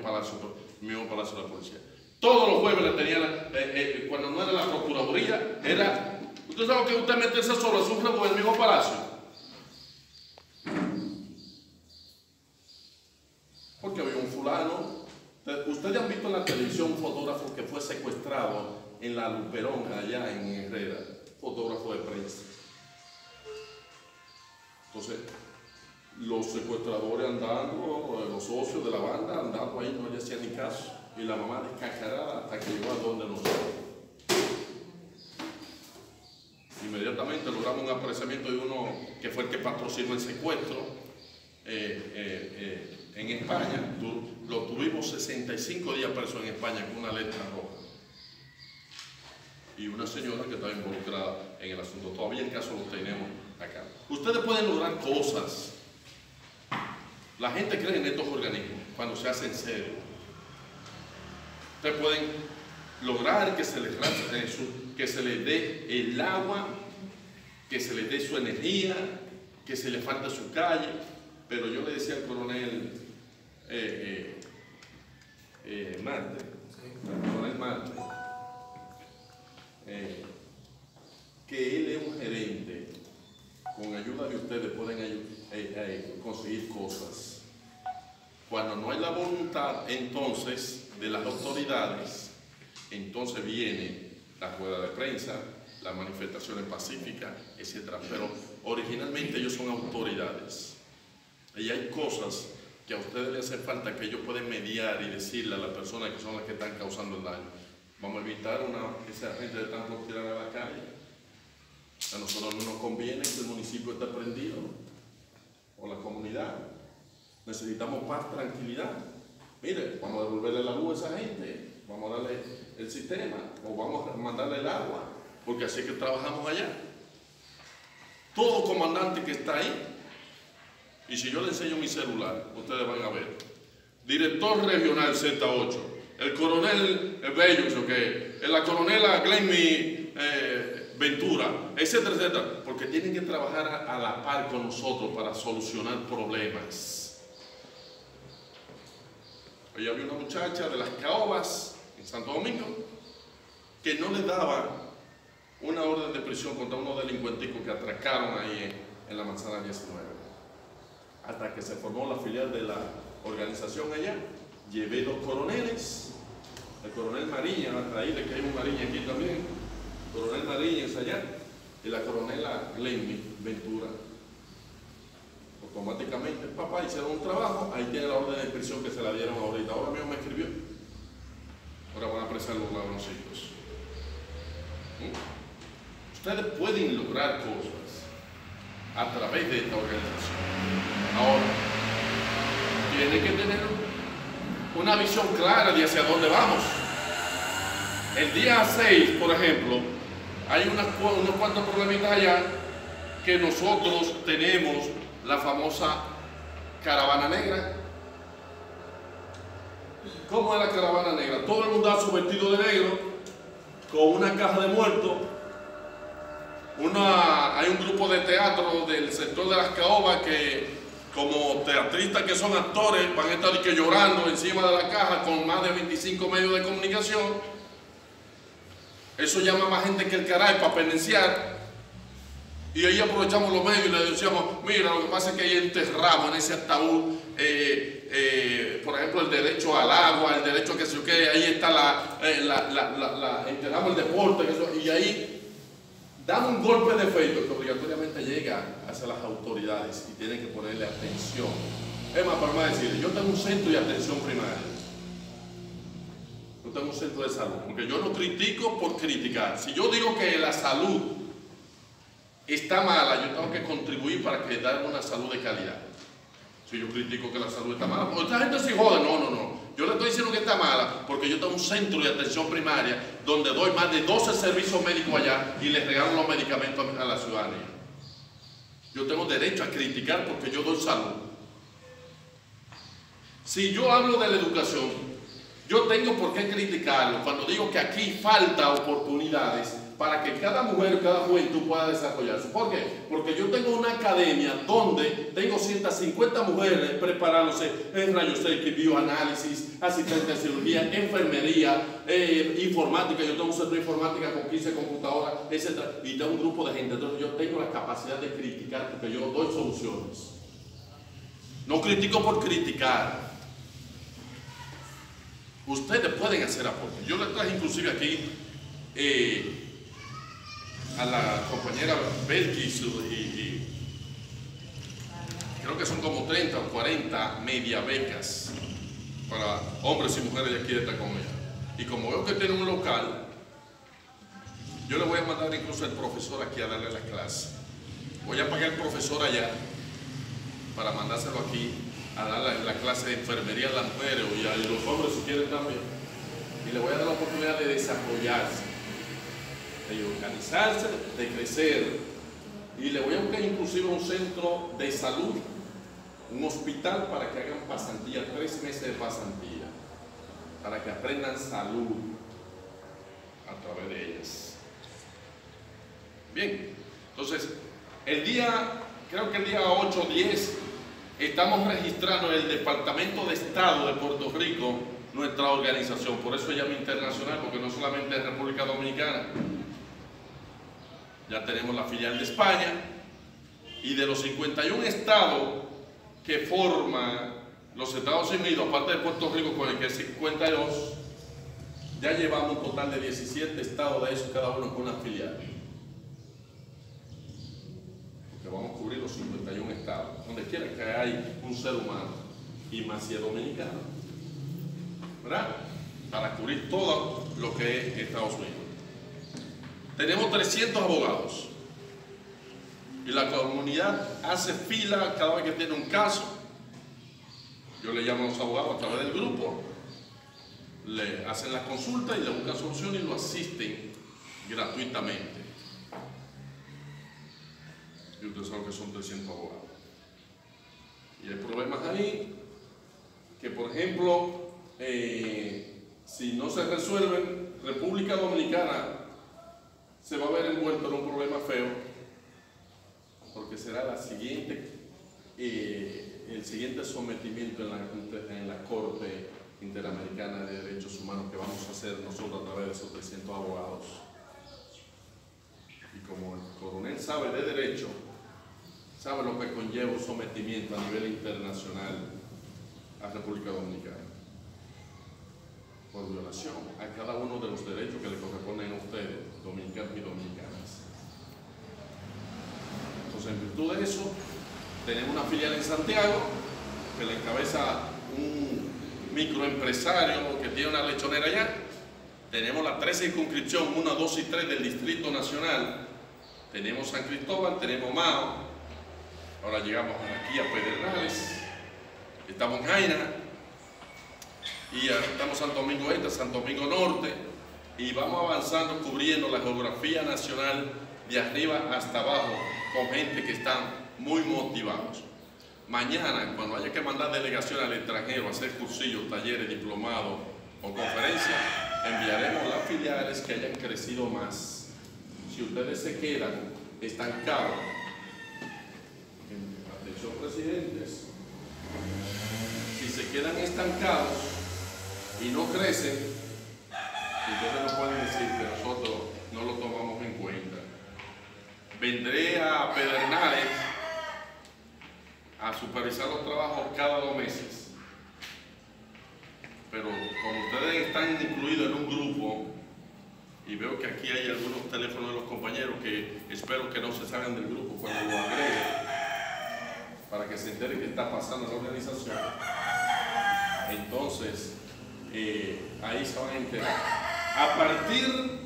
Palacio de la Policía. Todos los jueves le tenían, cuando no era la Procuraduría, era, usted sabe que usted meterse solo es un juego en el mismo Palacio. Porque había un fulano, ustedes han visto en la televisión un fotógrafo que fue secuestrado en la Luperón, allá en Herrera, fotógrafo de prensa. Entonces, los secuestradores andando, los socios de la banda andando ahí, no le hacían ni caso. Y la mamá descacarada hasta que llegó a donde nosotros. Inmediatamente logramos un apresamiento de uno que fue el que patrocinó el secuestro en España. Lo tuvimos 65 días preso en España con una letra roja. Y una señora que estaba involucrada en el asunto. Todavía el caso lo tenemos acá. Ustedes pueden lograr cosas. La gente cree en estos organismos cuando se hace en serio. Ustedes pueden lograr que se les dé el agua, que se les dé su energía, que se les falte su calle. Pero yo le decía al coronel Marte, que él es un gerente. Con ayuda de ustedes pueden conseguir cosas. Cuando no hay la voluntad, entonces, de las autoridades, entonces viene la rueda de prensa, las manifestaciones pacíficas, etc. Pero originalmente ellos son autoridades. Y hay cosas que a ustedes les hace falta que ellos pueden mediar y decirle a las personas que son las que están causando el daño. Vamos a evitar que esa gente de tanto tirar a la calle. A nosotros no nos conviene que el municipio esté prendido, o la comunidad. Necesitamos paz, tranquilidad. Mire, vamos a devolverle la luz a esa gente, vamos a darle el sistema, o vamos a mandarle el agua, porque así es que trabajamos allá. Todo comandante que está ahí, y si yo le enseño mi celular, ustedes van a ver. Director regional Z8, el coronel Bello, la coronela Glenmy Ventura, etcétera, etcétera, porque tienen que trabajar a la par con nosotros para solucionar problemas. Hoy había una muchacha de las Caobas en Santo Domingo que no le daba una orden de prisión contra unos delincuenticos que atracaron ahí en la manzana 19. Hasta que se formó la filial de la organización allá, llevé dos coroneles, el coronel Mariña, ahí le cae un Mariña aquí también, el coronel Mariña es allá, y la coronela Glenmy Ventura. Automáticamente el papá hicieron un trabajo, ahí tiene la orden de prisión que se la dieron ahorita. Ahora mismo me escribió. Ahora van a apresar los ladroncitos. Ustedes pueden lograr cosas a través de esta organización. Ahora, tienen que tener una visión clara de hacia dónde vamos. El día 6, por ejemplo, hay unos cuantos problemitas allá que nosotros tenemos. La famosa caravana negra. ¿Cómo es la caravana negra? Todo el mundo ha su vestido de negro, con una caja de muertos. Hay un grupo de teatro del sector de las Caobas que, como teatristas que son actores, van a estar llorando encima de la caja con más de 25 medios de comunicación. Eso llama más gente que el caray para pendenciar. Y ahí aprovechamos los medios y le decíamos, mira, lo que pasa es que ahí enterramos en ese ataúd, por ejemplo, el derecho al agua, el derecho a que se quede, ahí está enterramos el deporte, y ahí dan un golpe de efecto que obligatoriamente llega hacia las autoridades y tienen que ponerle atención. Es más, para más decir, yo tengo un centro de atención primaria. Yo tengo un centro de salud, porque yo no critico por criticar. Si yo digo que la salud está mala, yo tengo que contribuir para que dar una salud de calidad. Si yo critico que la salud está mala, pues esta gente se jode. No. Yo le estoy diciendo que está mala porque yo tengo un centro de atención primaria donde doy más de 12 servicios médicos allá y les regalo los medicamentos a la ciudadanía. Yo tengo derecho a criticar porque yo doy salud. Si yo hablo de la educación, yo tengo por qué criticarlo cuando digo que aquí falta oportunidades para que cada mujer, cada juventud pueda desarrollarse. ¿Por qué? Porque yo tengo una academia donde tengo 150 mujeres preparándose en rayos X, bioanálisis, asistente de cirugía, enfermería, informática. Yo tengo un centro de informática con 15 computadoras, etc. Y tengo un grupo de gente. Entonces yo tengo la capacidad de criticar porque yo doy soluciones. No critico por criticar. Ustedes pueden hacer aporte. Yo les traje inclusive aquí a la compañera Belkis y creo que son como 30 o 40 media becas para hombres y mujeres de aquí de esta comunidad. Y como veo que tiene un local, yo le voy a mandar incluso al profesor aquí a darle la clase. Voy a pagar al profesor allá para mandárselo aquí a dar la clase de enfermería a las mujeres y a los hombres si quieren también. Y le voy a dar la oportunidad de desarrollarse, de organizarse, de crecer. Y le voy a buscar inclusive un centro de salud, un hospital para que hagan pasantía, 3 meses de pasantía, para que aprendan salud a través de ellas. Bien, entonces, creo que el día 8 o 10, estamos registrando en el Departamento de Estado de Puerto Rico nuestra organización. Por eso se llama internacional, porque no solamente es República Dominicana. Ya tenemos la filial de España, y de los 51 estados que forman los Estados Unidos, aparte de Puerto Rico con el que es 52, ya llevamos un total de 17 estados de esos, cada uno con una filial. Porque vamos a cubrir los 51 estados, donde quiera que hay un ser humano, y más si es dominicano, ¿verdad? Para cubrir todo lo que es Estados Unidos. Tenemos 300 abogados y la comunidad hace fila cada vez que tiene un caso. Yo le llamo a los abogados a través del grupo, le hacen la consulta y le buscan solución y lo asisten gratuitamente. Y ustedes saben que son 300 abogados. Y hay problemas ahí que, por ejemplo, si no se resuelven, República Dominicana se va a ver envuelto en un problema feo, porque será el siguiente sometimiento en la Corte Interamericana de Derechos Humanos que vamos a hacer nosotros a través de esos 300 abogados. Y como el coronel sabe de derecho, sabe lo que conlleva un sometimiento a nivel internacional a República Dominicana por violación a cada uno de los derechos que le corresponden a ustedes, dominicanos y dominicanas. Entonces, en virtud de eso, tenemos una filial en Santiago que la encabeza un microempresario que tiene una lechonera allá. Tenemos las 3 circunscripciones, 1, 2 y 3 del Distrito Nacional. Tenemos San Cristóbal, tenemos Mao. Ahora llegamos aquí a Pedernales. Estamos en Jaina. Y estamos en Santo Domingo Este, Santo Domingo Norte, y vamos avanzando cubriendo la geografía nacional de arriba hasta abajo con gente que están muy motivados. Mañana, cuando haya que mandar delegaciones al extranjero a hacer cursillos, talleres, diplomados o conferencias, enviaremos las filiales que hayan crecido más. Si ustedes se quedan estancados, atención presidentes, si se quedan estancados y no crecen, entonces no pueden decir que nosotros no lo tomamos en cuenta. Vendré a Pedernales a supervisar los trabajos cada 2 meses, pero como ustedes están incluidos en un grupo, y veo que aquí hay algunos teléfonos de los compañeros que espero que no se salgan del grupo cuando lo agreguen, para que se entere qué está pasando en la organización, entonces ahí se van a enterar. A partir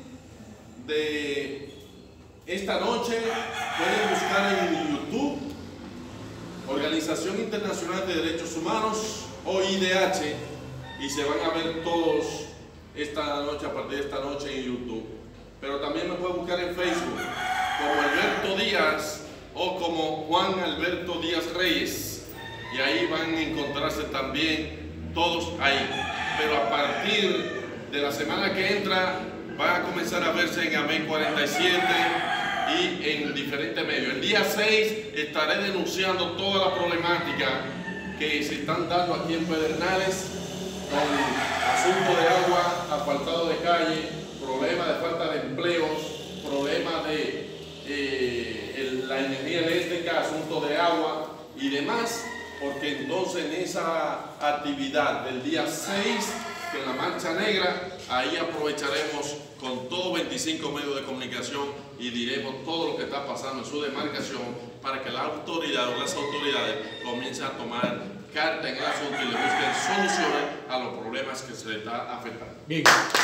de esta noche pueden buscar en YouTube Organización Internacional de Derechos Humanos, OIDH, y se van a ver todos esta noche, a partir de esta noche en YouTube. Pero también me pueden buscar en Facebook como Alberto Díaz o como Juan Alberto Díaz Reyes, y ahí van a encontrarse también todos ahí. Pero a partir de la semana que entra van a comenzar a verse en Amén 47 y en diferentes medios. El día 6 estaré denunciando toda la problemática que se están dando aquí en Pedernales con asunto de agua, asfaltado de calle, problemas de falta de empleos, problemas de la energía eléctrica, asunto de agua y demás, porque entonces en esa actividad del día 6, que en la Marcha Negra, ahí aprovecharemos con todos 25 medios de comunicación y diremos todo lo que está pasando en su demarcación para que la autoridad o las autoridades comiencen a tomar carta en el asunto y le busquen soluciones a los problemas que se les está afectando. Bien.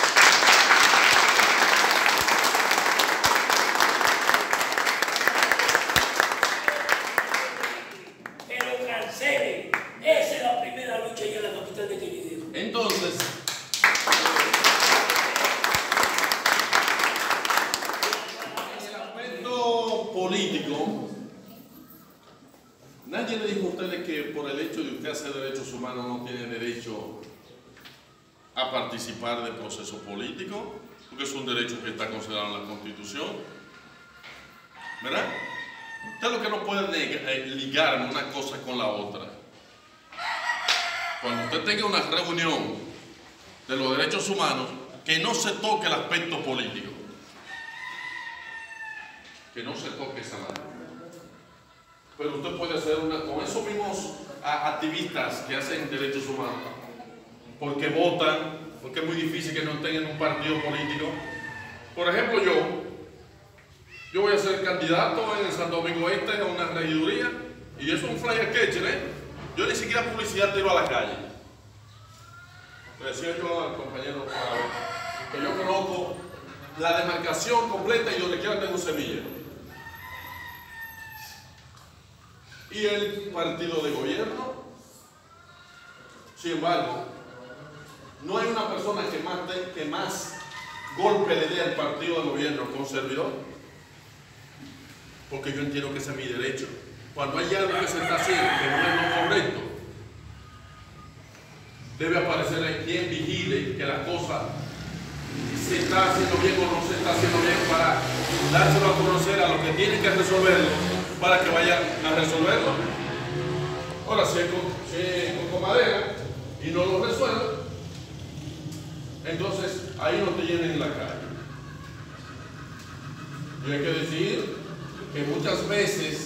Pero cancelen. Esa es la primera lucha ya en la capital de Querétaro. Entonces, en el aspecto político, nadie le dijo a ustedes que por el hecho de usted hacer derechos humanos no tiene derecho a participar del proceso político, porque es un derecho que está considerado en la Constitución, ¿verdad? Usted lo que no puede ligar una cosa con la otra. Cuando usted tenga una reunión de los derechos humanos, que no se toque el aspecto político, que no se toque esa mano. Pero usted puede hacer con esos mismos activistas que hacen derechos humanos, porque votan, porque es muy difícil que no tengan un partido político. Por ejemplo, yo voy a ser candidato en el Santo Domingo Este a una regiduría, y eso es un flyer catcher, Yo ni siquiera publicidad tiro a la calle. Le decía yo al compañero que yo conozco la demarcación completa y donde quiera tengo semilla. Y el partido de gobierno, sin embargo, no hay una persona que más golpe le dé al partido de gobierno que un servidor, porque yo entiendo que ese es mi derecho. Cuando hay algo que se está haciendo que no es lo correcto, debe aparecer quien vigile que la cosa se está haciendo bien o no se está haciendo bien para dárselo a conocer a los que tienen que resolverlo, para que vayan a resolverlo. Ahora, si es con madera y no lo resuelven, entonces ahí no te llenen en la calle. Y hay que decir que muchas veces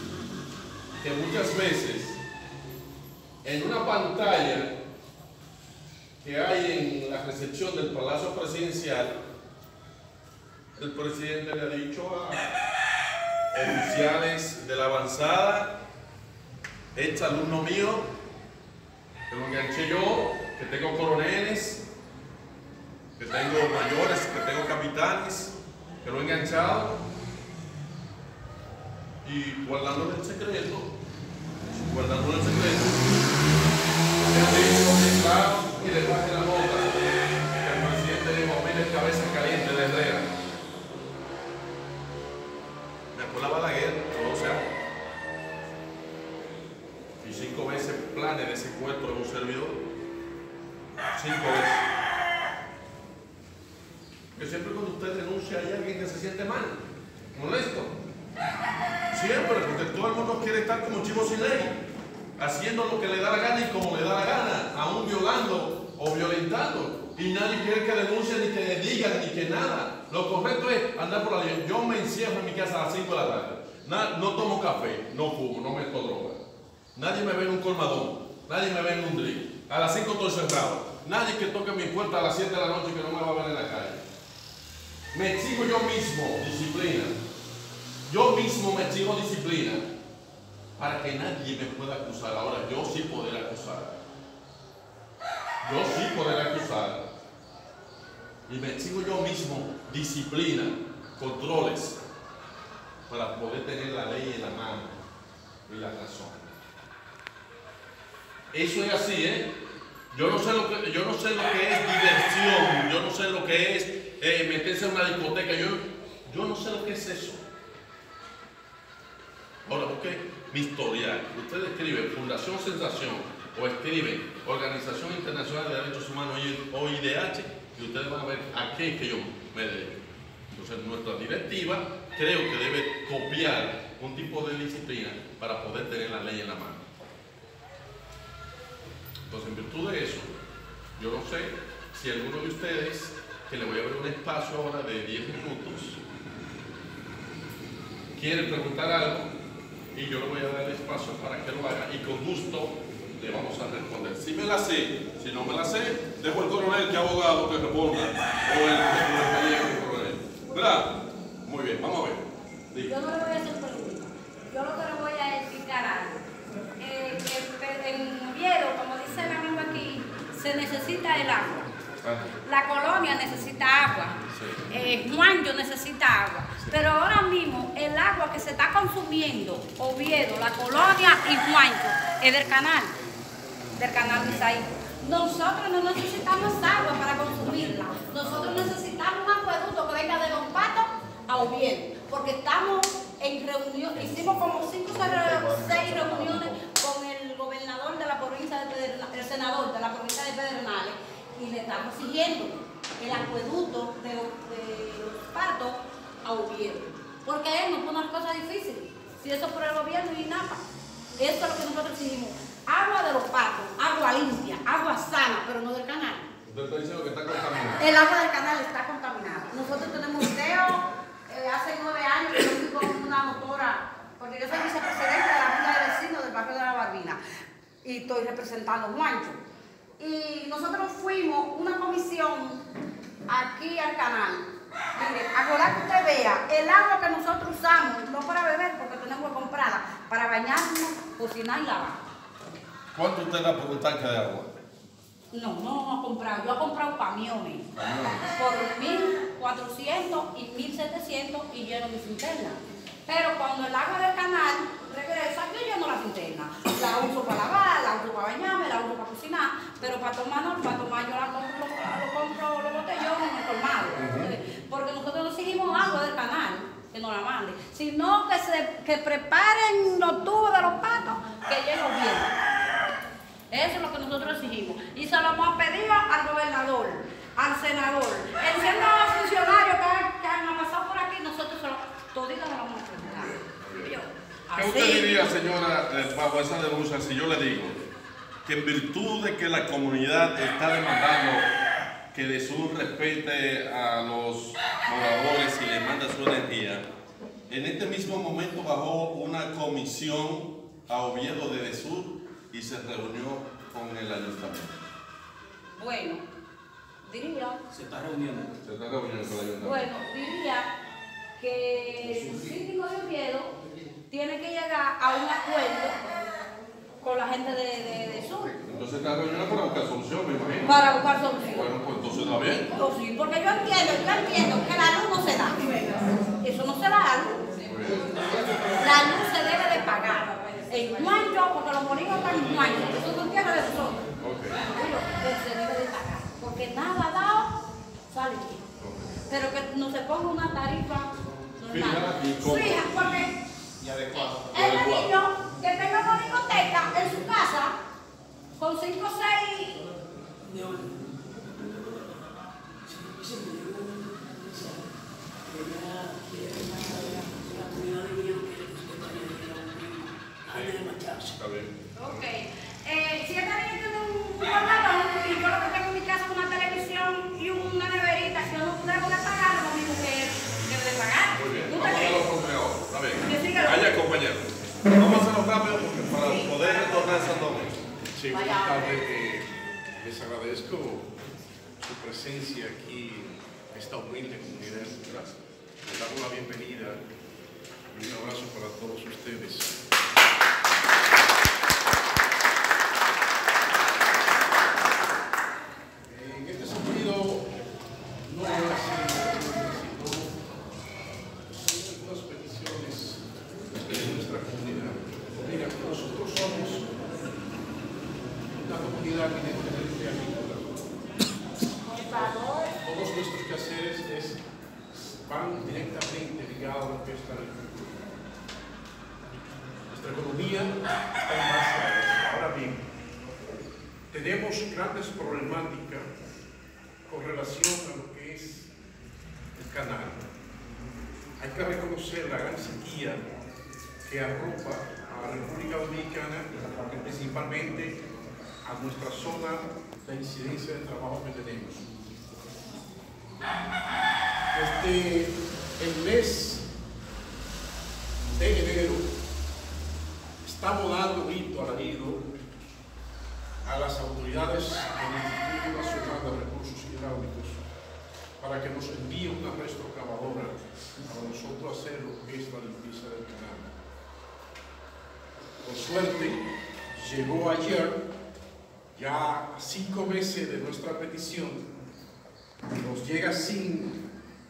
en una pantalla que hay en la recepción del Palacio Presidencial, el presidente le ha dicho a oficiales de la avanzada, ex alumno mío, que lo enganché yo, que tengo coroneles, que tengo mayores, que tengo capitanes, que lo he enganchado, y guardándole el secreto, él dijo que claro, y le baje la nota, que el presidente dijo, mire cabeza caliente de Herrera. Me acuerdo a Balaguer, todo se hace. Y 5 veces planes de secuestro de un servidor. 5 veces. Que siempre cuando usted denuncia hay alguien que se siente mal, molesto. Siempre, porque todo el mundo quiere estar como chivo sin ley, haciendo lo que le da la gana y como le da la gana, aún violando o violentando. Y nadie quiere que denuncie, ni que le digan, ni que nada. Lo correcto es andar por la ley. Yo me encierro en mi casa a las 5 de la tarde. No tomo café, no fumo, no meto droga. Nadie me ve en un colmadón, nadie me ve en un drill. A las 5 estoy cerrado. Nadie que toque mi puerta a las 7 de la noche que no me va a ver en la calle. Me exijo yo mismo disciplina. Yo mismo me exijo disciplina para que nadie me pueda acusar. Ahora, yo sí poder acusar. Y me exijo yo mismo disciplina, controles, para poder tener la ley en la mano y la razón. Eso es así, Yo no sé lo que es diversión, yo no sé lo que es meterse en una discoteca, yo no sé lo que es eso. Ahora, porque mi historial, usted escribe Fundación Sensación o escribe Organización Internacional de Derechos Humanos o IDH, y ustedes van a ver a qué es que yo Entonces nuestra directiva creo que debe copiar un tipo de disciplina para poder tener la ley en la mano. Entonces, en virtud de eso, yo no sé si alguno de ustedes, que le voy a abrir un espacio ahora de 10 minutos, quiere preguntar algo y yo le voy a dar el espacio para que lo haga y con gusto le vamos a responder. Si me la sé, si no me la sé, dejo al coronel que abogado que responda o el coronel. ¿Verdad? Muy bien, vamos a ver. Yo no le voy a hacer preguntas. Yo lo que le voy a explicar algo. En Oviedo, como dice el amigo aquí, se necesita el agua. La colonia necesita agua. Juancho necesita agua. Pero ahora mismo el agua que se está consumiendo, Oviedo, la colonia y Juancho, es del canal Misaí. Nosotros no necesitamos agua para consumirla. Nosotros necesitamos un acueducto que venga de Los Patos a Oviedo. Porque estamos en reunión, hicimos como 5 o 6 reuniones con el gobernador de la provincia de Pedernales, el senador de la provincia de Pedernales, y le estamos siguiendo el acueducto de Los Patos a Oviedo. Porque él nos pone las cosas difíciles. Si eso por el gobierno y nada. Eso es lo que nosotros exigimos. Agua de Los Patos, agua limpia, agua sana, pero no del canal. Usted está diciendo que está contaminado. El agua del canal está contaminada. Nosotros tenemos un video. Hace 9 años que yo fui con una motora, porque yo soy vicepresidenta de la Junta de Vecinos del barrio de La Barbina y estoy representando a Juancho. Y nosotros fuimos una comisión aquí al canal. Mire, ahora que usted vea, el agua que nosotros usamos, no para beber porque tenemos que comprarla, para bañarnos, cocinar y lavar. ¿Cuánto usted da por un tanque de agua? No he comprado. Yo he comprado camiones por 1.400 y 1.700 y lleno mi cisterna. Pero cuando el agua del canal regresa, yo lleno la cisterna. La uso para lavar, la uso para bañarme, la uso para cocinar. Pero para tomar yo la compro los botellones en el colmado. Porque nosotros no seguimos agua del canal, que nos la mande, sino que preparen los tubos de Los Patos, que lleguen bien. Eso es lo que nosotros exigimos. Y se lo hemos pedido al gobernador, al senador. El siendo funcionarios que han pasado por aquí, nosotros toditos se lo vamos a preguntar. ¿Qué usted diría, señora, bajo esa denuncia, si yo le digo que en virtud de que la comunidad está demandando que DESUR respete a los moradores y le manda su energía, en este mismo momento bajó una comisión a Oviedo de DESUR y se reunió con el ayuntamiento? Bueno, diría... Se está reuniendo. Se está reuniendo con el ayuntamiento. Bueno, diría que el síndico de Oviedo tiene que llegar a un acuerdo con la gente de DESUR. Entonces está reuniendo para buscar solución, me imagino. Para buscar solución. Bueno, pues entonces está bien. Pues sí, porque yo entiendo que la luz no se da. Eso no se da la luz. La luz se debe de pagar. En Juancho, porque los molinos están en Juancho, eso no tiene de nosotros. Se debe de pagar. Porque nada dado sale bien. Pero que no se ponga una tarifa normal. Fija, porque el niño que tenga una discoteca en su casa con 5 o 6 Está bien. Ok. Si esta niña tiene un colmadón y yo lo que tengo en mi casa es una televisión y una neverita, si yo no pudiera pagar, lo mismo que debe de pagar. Muy bien. Vamos a hacerlo por ahora. Está bien. Que siga. Vaya, compañero. Vamos a hacerlo rápido para poder retornar a Santo Domingo. Sí, buenas tardes. Les agradezco su presencia aquí en esta humilde comunidad. Gracias. Les damos la bienvenida y un abrazo para todos ustedes. En este sentido, no es sino algunas peticiones de nuestra comunidad. Mira, nosotros somos una comunidad evidentemente agrícola. Todos nuestros quehaceres van directamente ligados a lo que es la agricultura. Nuestra economía está en base a eso. Ahora bien, tenemos grandes problemáticas con relación a lo que es conocer la gran sequía que arropa a la República Dominicana y principalmente a nuestra zona de incidencia de trabajo que tenemos. Desde el mes de enero estamos dando grito alarido a las autoridades del Instituto Nacional de Recursos Hidráulicos para que nos envíen una retrocavadora para nosotros hacer lo que es la limpieza del canal. Por suerte, llegó ayer, ya a 5 meses de nuestra petición, nos llega sin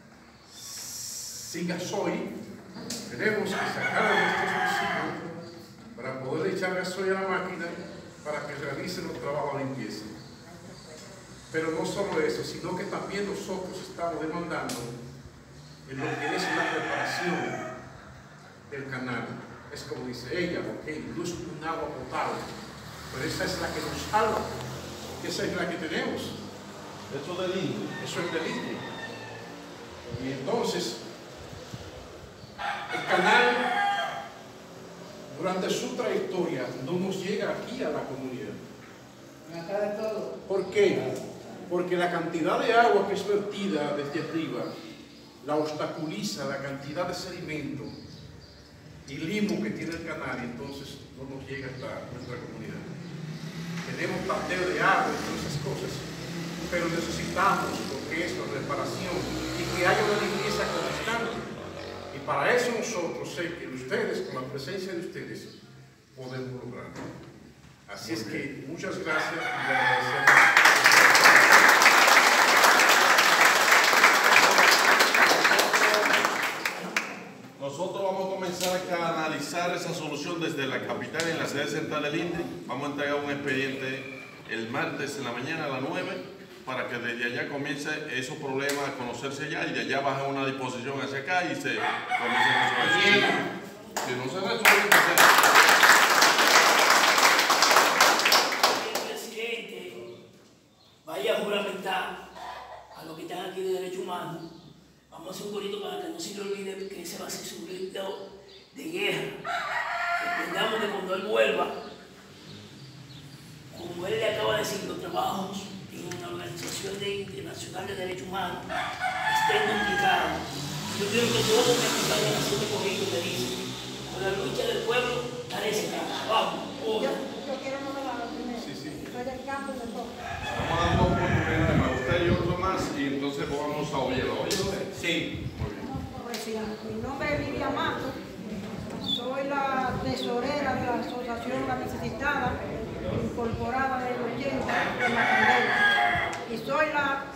gasoil. Tenemos que sacar a nuestros vecinos para poder echar gasoil a la máquina para que realicen los trabajos de limpieza. Pero no solo eso, sino que también nosotros estamos demandando en lo que es la reparación del canal. Es como dice ella, ok, no es un agua potable, pero esa es la que nos salva, porque esa es la que tenemos. Eso del indio. Eso es del indio. Y entonces, el canal, durante su trayectoria, no nos llega aquí a la comunidad. ¿Por qué? Porque la cantidad de agua que es vertida desde arriba la obstaculiza la cantidad de sedimento y limo que tiene el canal, y entonces no nos llega hasta nuestra comunidad. Tenemos planteo de agua y todas esas cosas, pero necesitamos lo que es la reparación y que haya una limpieza constante. Y para eso nosotros sé que ustedes, con la presencia de ustedes, podemos lograrlo. Así es que muchas gracias y le agradecemos. Nosotros vamos a comenzar a analizar esa solución desde la capital en la sede central del INDRI. Vamos a entregar un expediente el martes en la mañana a las 9 para que desde allá comience esos problemas a conocerse ya y de allá baje una disposición hacia acá y se comience a resolver. Si no se resuelve, el presidente vaya a juramentar a los que están aquí de derechos humanos. Vamos a hacer un corito para que no se le olvide que ese va a ser su grito de guerra. Que entendamos que cuando él vuelva, como él le acaba de decir, los trabajos en una organización internacional de derechos humanos estén implicados. Yo creo que todos los que están en la zona corriente me dicen, con la lucha del pueblo, daré ese campo. Vamos, una. Yo quiero novelar primero. Sí, sí. Soy del campo y de todo. vamos a dar dos oportunidades más, usted y otro más, y entonces vamos a oírlo. ¿Oye usted? Sí. Muy bien. Mi nombre es Lidia Mato, soy la tesorera de la Asociación La Necesitada, incorporada del 80 de Macandela, y soy la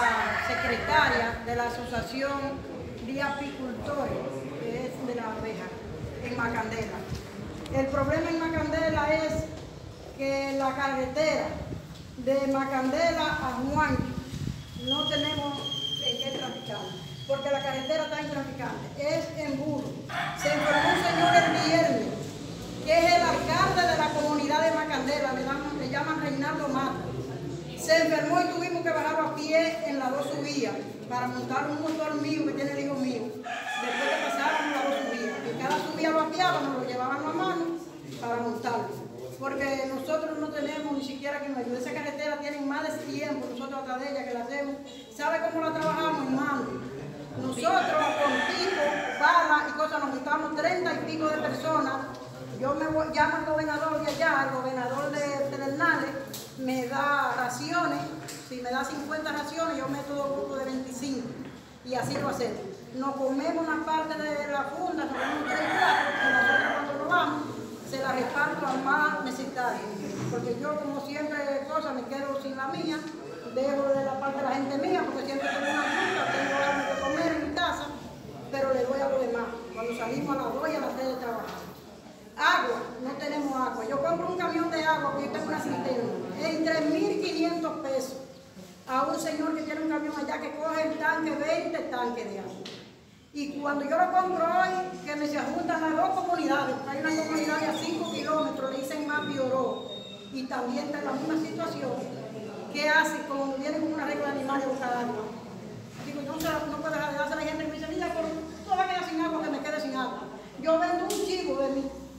secretaria de la Asociación de Apicultores, que es de la abeja, en Macandela. El problema en Macandela es que la carretera de Macandela a Juancho no tenemos en qué traficar, porque la carretera está intraficable, es en burro. Se enfermó un señor el viernes, que es el alcalde de la comunidad de Macandela, le llaman Reinaldo Mato. Se enfermó y tuvimos que bajar a pie en las 2 subidas para montar un motor mío que tiene el hijo mío. Después que pasábamos las 2 subidas, y cada subida lo apiábamos, nos lo llevaban a mano para montarlo. Porque nosotros no tenemos ni siquiera quien nos ayude. Esa carretera tiene más de tiempo, nosotros atrás de ella que la hacemos. ¿Sabe cómo la trabajamos, hermano? Nosotros con pico, bala y cosas nos juntamos 30 y pico de personas. Yo llamo al gobernador de allá, al gobernador de Pedernales, me da raciones. Si me da 50 raciones, yo meto 2 grupos de 25. Y así lo hacemos. Nos comemos una parte de la funda, nos comemos 3 y 4, y nosotros cuando nos vamos, se la reparto al más necesitario. Porque yo, como siempre, me quedo sin la mía, dejo de la parte de la gente mía, porque siempre tengo una fruta, tengo algo que comer en mi casa, pero le doy a los demás. Cuando salimos a las 2 y a las 3 de trabajar. Agua, no tenemos agua. Yo compro un camión de agua, porque yo tengo una cisterna, en 3.500 pesos. A un señor que tiene un camión allá que coge el tanque, 20 tanques de agua. Y cuando yo lo compro hoy, que me se juntan las 2 comunidades, porque hay una comunidad de a 5 kilómetros, le dicen Mapioró, y también está en la misma situación. ¿Qué hace? Como vienen con una regla animal de buscar agua. Digo, yo no puedo dejar de darse a la gente que me dice, mira, pero toda queda sin agua, que me quede sin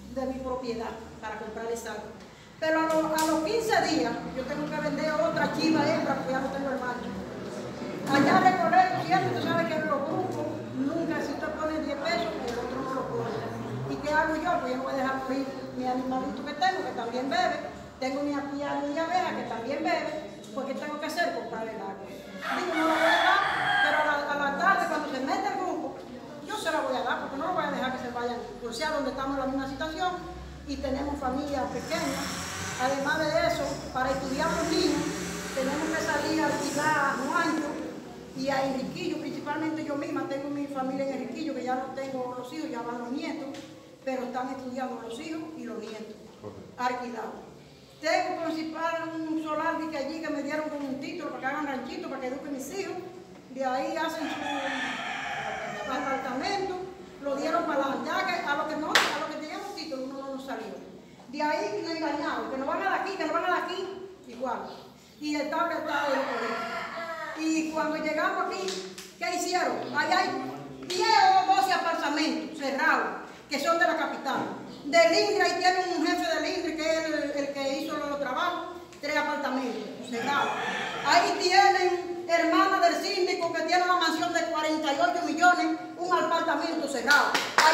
de mi propiedad para comprarles algo. Pero a los 15 días yo tengo que vender otra chiva extra porque ya no tengo el macho. Allá Recoleto, ¿cierto? Tú sabes que en los grupos nunca, si usted pone 10 pesos, el otro no lo pone. ¿Y qué hago yo? Pues yo no voy a dejar morir mi animalito que tengo, que también bebe. Tengo mi apiario y abeja que también bebe, porque tengo que hacer comprar el agua. Digo, no lo voy a dar, pero a la tarde cuando se mete el grupo, yo se la voy a dar, porque no lo voy a dejar que se vayan, o sea, donde estamos en la misma situación y tenemos familias pequeñas. Además de eso, para estudiar los niños, tenemos que salir a alquilar a Juancho y a Enriquillo, principalmente yo misma tengo mi familia en Enriquillo, que ya no tengo los hijos, ya van los nietos, pero están estudiando los hijos y los nietos, alquilados. Tengo principal un solar que allí que me dieron con un título para que hagan ranchito, para que eduquen mis hijos. De ahí hacen su apartamento, lo dieron para adelante. Ya que a lo que teníamos título uno no nos salió. De ahí nos engañaron, que nos van a dar aquí, que nos van a dar aquí, igual. Y el tablet está de colegio. Y cuando llegamos aquí, ¿qué hicieron? Ahí hay 10 o 12 apartamentos cerrados, que son de la capital. Del INDRE, ahí tiene un jefe del INDRE que es el que hizo los trabajos, 3 apartamentos cerrados. Ahí tienen hermana del síndico que tiene una mansión de 48 millones, un apartamento cerrado. Ahí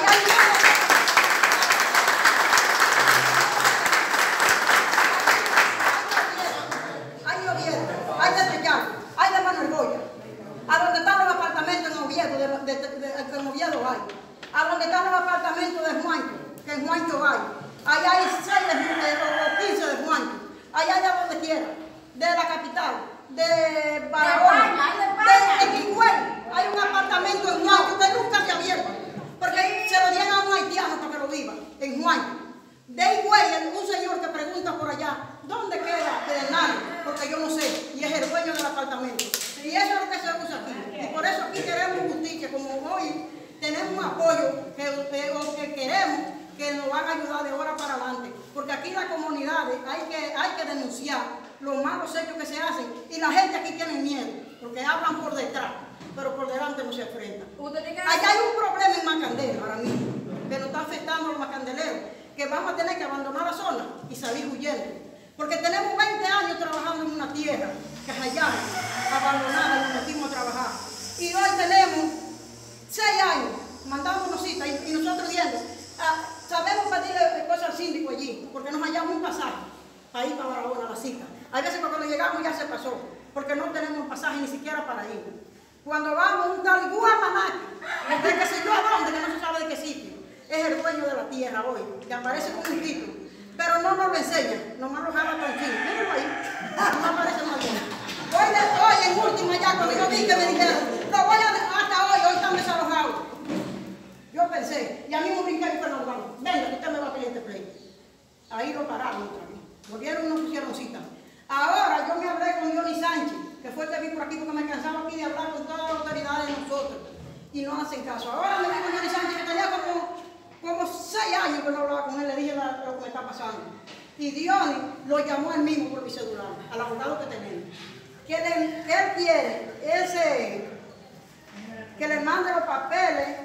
hay Oviedo, hay de Trillán, hay de Manuel Goya. A donde están los apartamentos en Oviedo, que en Oviedo hay. A donde están los apartamentos de Juancho, que en Juancho hay. Allá hay 6 o 15 de Juancho. Allá hay a donde quiera. De la capital, de Barahona, de Quigüey. Hay un apartamento en Juancho que nunca se ha abierto. Porque se lo dieron a un haitiano para que lo viva, en Juancho. De Higüey, un señor que pregunta por allá, ¿dónde queda Pedernales? Porque yo no sé, y es el dueño del apartamento. Y eso es lo que se usa aquí. Y por eso aquí queremos justicia, como hoy tenemos un apoyo que queremos que nos van a ayudar de ahora para adelante. Porque aquí en las comunidades hay que denunciar los malos hechos que se hacen. Y la gente aquí tiene miedo, porque hablan por detrás, pero por delante no se enfrentan. Allá hay un problema en Macandero ahora mismo, que nos está afectando a los macandeleros, que vamos a tener que abandonar la zona y salir huyendo. Porque tenemos 20 años trabajando en una tierra que es allá, abandonada, y nos metimos a trabajar. Y hoy tenemos 6 años mandando una cita y nosotros viendo. Sabemos pedirle cosas al síndico allí, porque nos hallamos un pasaje para ir para Barahona a la cita. A veces cuando llegamos ya se pasó, porque no tenemos un pasaje ni siquiera para ir. Cuando vamos un tal Guamanaki, de que se yo a dónde, que no se sabe de qué sitio, es el dueño de la tierra hoy, que aparece con un título, pero no nos lo enseña, nomás lo jala con chino. Mírenlo ahí, no aparece más bien. Hoy en última ya, cuando yo vi que me dijeron, lo voy a hasta hoy están desalojados. Yo pensé, y a mí me brinqué y fue normal, venga, que usted me va a pedir este pleito. Ahí lo pararon otra vez, lo vieron y no pusieron cita. Ahora yo me hablé con Johnny Sánchez, que fue el que vi por aquí porque me cansaba aquí de hablar con todas las autoridades de nosotros, y no hacen caso. Ahora me dijo Johnny Sánchez que tenía como 6 años que no hablaba con él, le dije lo que me está pasando. Y Diony lo llamó él mismo por mi celular, al abogado que tenemos. Que él quiere que le mande los papeles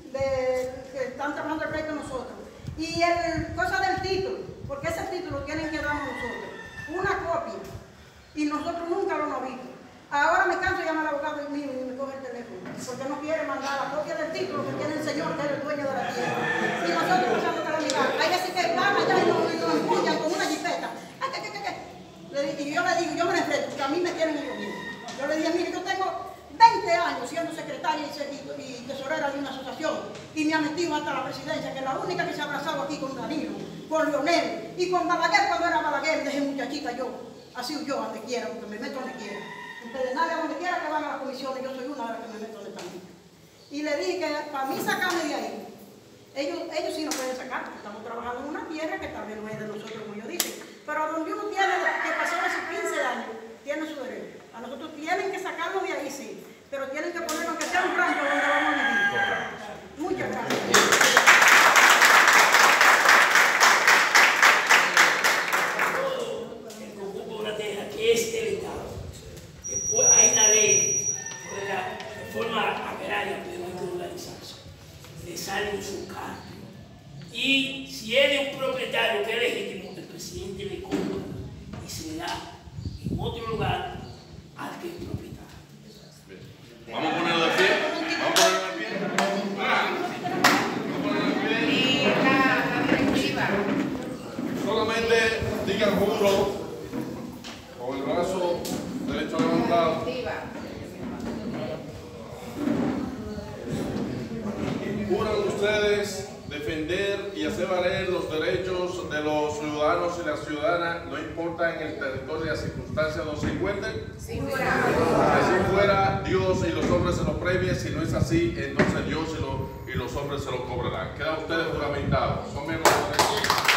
que están trabajando el pleito nosotros. Y cosa del título, porque ese título tienen que darnos nosotros. Una copia. Y nosotros nunca lo hemos visto. Ahora me canso de llamar al abogado mío y me coge el teléfono, porque no quiere mandar la copia del título que tiene el señor, que es el dueño de la tierra. Y nosotros pasamos para mirar. Hay veces que van allá y nos empujan con una jipeta. Y yo le digo, yo me enfrento, porque a mí me tienen ellos mismos. Yo le dije, mire, yo tengo 20 años siendo secretaria y tesorera de una asociación, y me ha metido hasta la presidencia, que es la única que se ha abrazado aquí con Danilo, con Leonel, y con Balaguer cuando era Balaguer, desde muchachita yo. Así yo donde quiera, porque me meto donde quiera. En Pedernales, donde quiera que van a las comisiones, yo soy una de las que me meto donde también. Y le dije que para mí sacarme de ahí, ellos sí nos pueden sacar, porque estamos trabajando en una tierra que tal vez no es de nosotros, como yo dije. Pero donde uno tiene que pasó esos 15 años, tiene su derecho. A nosotros tienen que sacarnos de ahí, sí, pero tienen que ponernos que sea un rancho donde vamos a vivir. Muchas gracias. El conjunto de la tierra que es del Estado. Después hay una ley de la reforma agraria que no hay que organizarse. Le sale un subcargo. Y si es de un Digan juro con el brazo derecho levantado. Juran ustedes defender y hacer valer los derechos de los ciudadanos y las ciudadanas, no importa en el territorio y las circunstancias donde se encuentren. Si fuera Dios y los hombres se lo premien, si no es así, entonces Dios y los hombres se lo cobrarán. Quedan ustedes juramentados. Son miembros de la